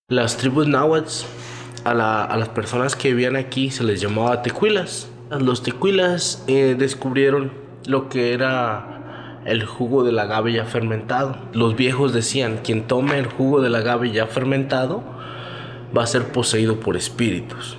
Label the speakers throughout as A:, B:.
A: Las tribus náhuatl, a las personas que vivían aquí se les llamaba tecuilas. Los tecuilas descubrieron lo que era el jugo del agave ya fermentado. Los viejos decían, quien tome el jugo del agave ya fermentado va a ser poseído por espíritus.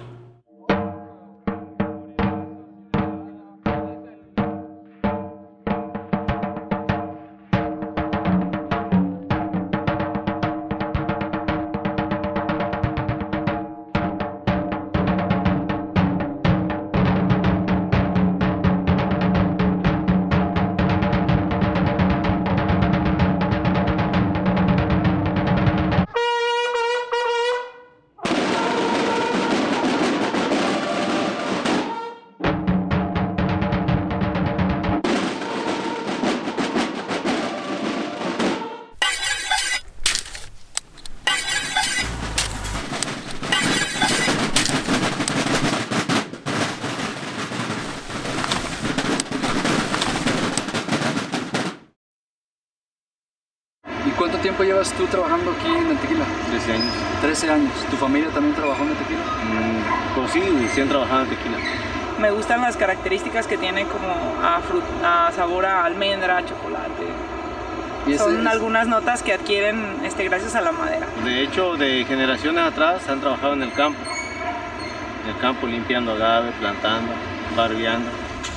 B: ¿Y cuánto tiempo llevas tú trabajando aquí en el tequila?
C: 13 años.
B: 13 años. ¿Tu familia también trabajó en el tequila?
C: Pues sí han trabajado en tequila.
D: Me gustan las características que tiene como a sabor a almendra, chocolate. Son algunas notas que adquieren gracias a la madera.
C: De hecho, de generaciones atrás han trabajado en el campo. En el campo limpiando agave, plantando, barbeando.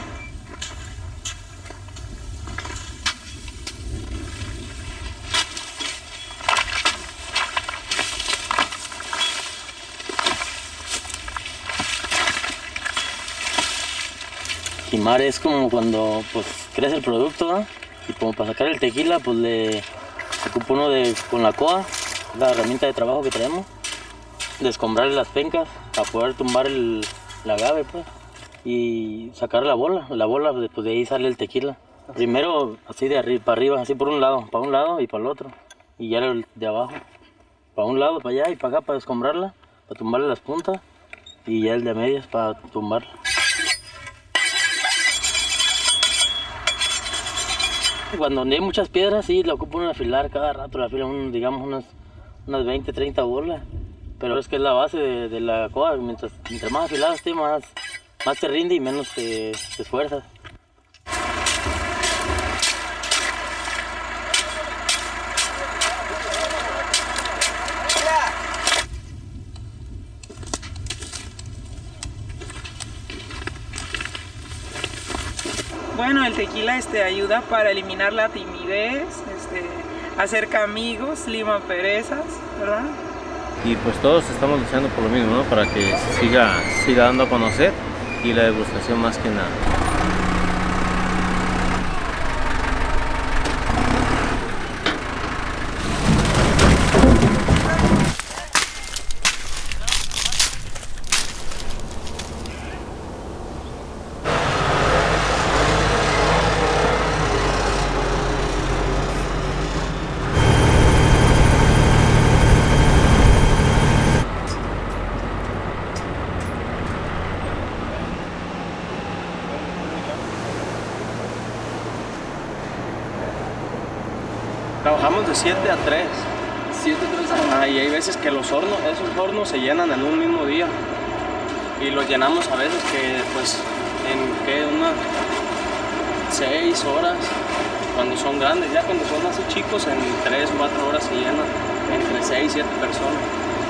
E: Quimar es como cuando pues crece el producto, ¿no? Y como para sacar el tequila pues le ocupa uno con la coa, la herramienta de trabajo que traemos, descombrarle las pencas para poder tumbar el agave pues, y sacar la bola pues de ahí sale el tequila. Primero así de arriba para arriba, así por un lado y para el otro, y ya el de abajo, para un lado, para allá y para acá para descombrarla, para tumbarle las puntas, y ya el de medias para tumbarla. Cuando hay muchas piedras, sí, la ocupan afilar cada rato, la afilan digamos unas 20, 30 bolas. Pero es que es la base de la coa, mientras más afilada esté, más te rinde y menos te esfuerzas.
D: Bueno, el tequila ayuda para eliminar la timidez, acerca amigos, lima perezas, ¿verdad?
C: Y pues todos estamos luchando por lo mismo, ¿no? Para que se siga dando a conocer, y la degustación más que nada.
F: Trabajamos de 7 a 3.
B: 7, 3
F: Y hay veces que esos hornos se llenan en un mismo día. Y los llenamos a veces que pues unas 6 horas cuando son grandes. Ya cuando son así chicos, en 3 o 4 horas se llenan entre 6 y 7 personas.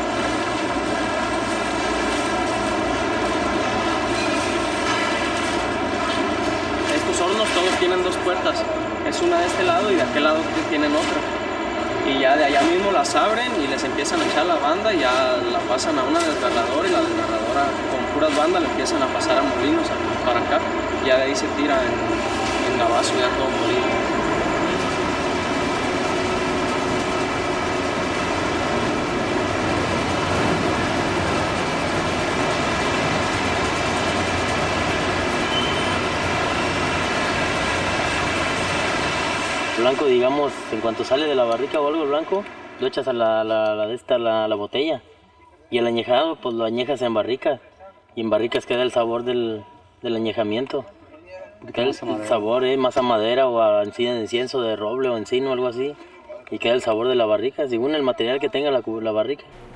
F: Estos hornos todos tienen 2 puertas. Es una de este lado y de aquel lado tienen otra. Y ya de allá mismo las abren y les empiezan a echar la banda y ya la pasan a una desgarradora, y la desgarradora con puras bandas le empiezan a pasar a molinos para acá. Y ya de ahí se tira en gabazo ya todo molido.
E: Blanco, digamos, en cuanto sale de la barrica o algo blanco, lo echas a la botella. Y el añejado, pues lo añejas en barricas. Y en barricas queda el sabor del añejamiento. Queda el sabor, más a madera o a incienso de roble o encino o algo así. Y queda el sabor de la barrica, según el material que tenga la barrica.